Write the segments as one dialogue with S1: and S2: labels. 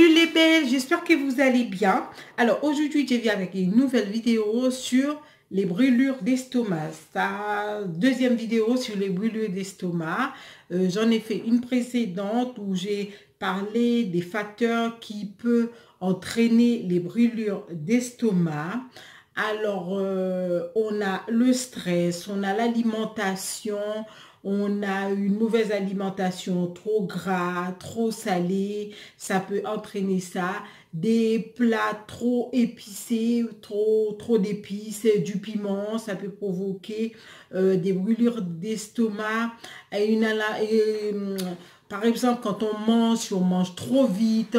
S1: Salut les belles, j'espère que vous allez bien. Alors aujourd'hui, je viens avec une nouvelle vidéo sur les brûlures d'estomac. Deuxième vidéo sur les brûlures d'estomac. J'en ai fait une précédente où j'ai parlé des facteurs qui peuvent entraîner les brûlures d'estomac. Alors, on a le stress, on a l'alimentation, on a une mauvaise alimentation, trop gras, trop salé, ça peut entraîner ça. Des plats trop épicés, trop d'épices, du piment, ça peut provoquer des brûlures d'estomac. Par exemple, quand on mange, si on mange trop vite,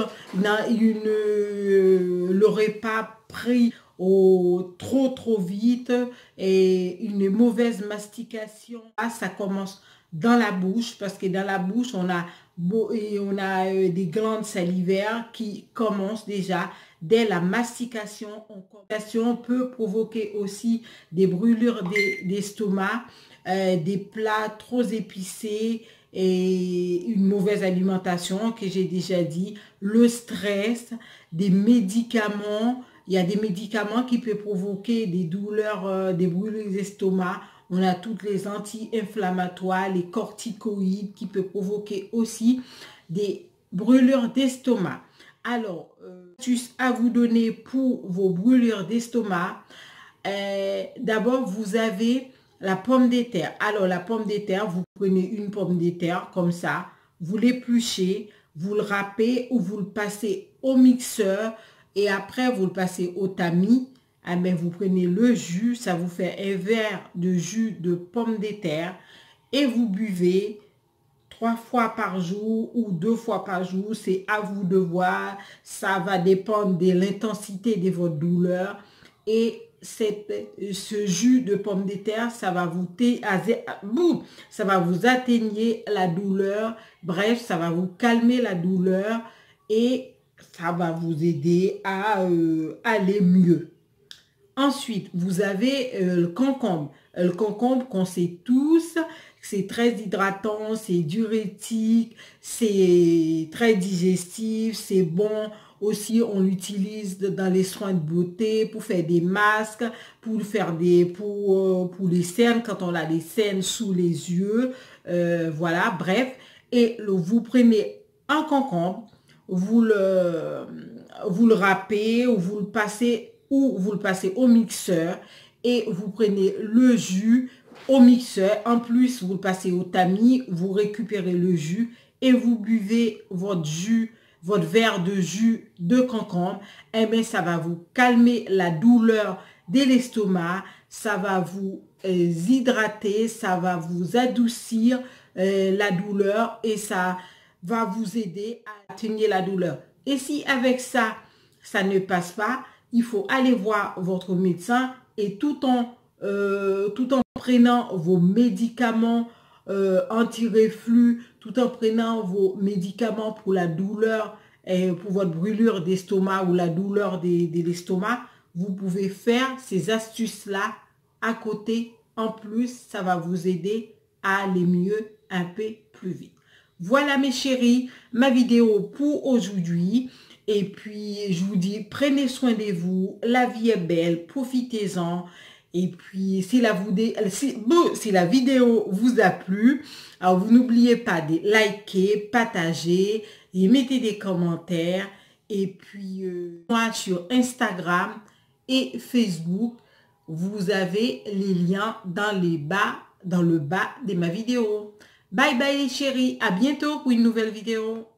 S1: le repas pris trop vite et une mauvaise mastication. Là, ça commence dans la bouche parce que dans la bouche, on a des glandes salivaires qui commencent déjà dès la mastication. La mastication peut provoquer aussi des brûlures d'estomac, des plats trop épicés et une mauvaise alimentation que j'ai déjà dit, le stress, des médicaments. Il y a des médicaments qui peuvent provoquer des douleurs, des brûlures d'estomac. On a toutes les anti-inflammatoires, les corticoïdes qui peuvent provoquer aussi des brûlures d'estomac. Alors, juste à vous donner pour vos brûlures d'estomac. D'abord, vous avez la pomme de terre. Alors, la pomme de terre, vous prenez une pomme de terre comme ça, vous l'épluchez, vous le râpez ou vous le passez au mixeur et après, vous le passez au tamis. Mais vous prenez le jus, ça vous fait un verre de jus de pomme de terre et vous buvez 3 fois par jour ou 2 fois par jour. C'est à vous de voir. Ça va dépendre de l'intensité de votre douleur. Et ce jus de pomme de terre, ça va vous atténuer la douleur. Bref, ça va vous calmer la douleur et ça va vous aider à aller mieux. Ensuite, vous avez le concombre. Le concombre qu'on sait tous, c'est très hydratant, c'est diurétique, c'est très digestif, c'est bon. Aussi, on l'utilise dans les soins de beauté, pour faire des masques, pour les cernes, quand on a des cernes sous les yeux. Voilà, bref. Et vous prenez un concombre, vous le râpez ou vous le passez au mixeur et vous prenez le jus au mixeur. En plus, vous le passez au tamis, vous récupérez le jus et vous buvez votre verre de jus de concombre. Et bien, ça va vous calmer la douleur de l'estomac, ça va vous hydrater, ça va vous adoucir la douleur et ça va vous aider à atténuer la douleur. Et si avec ça, ça ne passe pas, il faut aller voir votre médecin et tout en prenant vos médicaments anti-reflux, tout en prenant vos médicaments pour la douleur, pour votre brûlure d'estomac ou la douleur de l'estomac, vous pouvez faire ces astuces-là à côté. En plus, ça va vous aider à aller mieux un peu plus vite. Voilà mes chéris, ma vidéo pour aujourd'hui. Et puis, je vous dis, prenez soin de vous. La vie est belle, profitez-en. Et puis, si la vidéo vous a plu, alors vous n'oubliez pas de liker, partager et mettez des commentaires. Et puis, moi, sur Instagram et Facebook, vous avez les liens dans le bas de ma vidéo. Bye bye les chéris, à bientôt pour une nouvelle vidéo.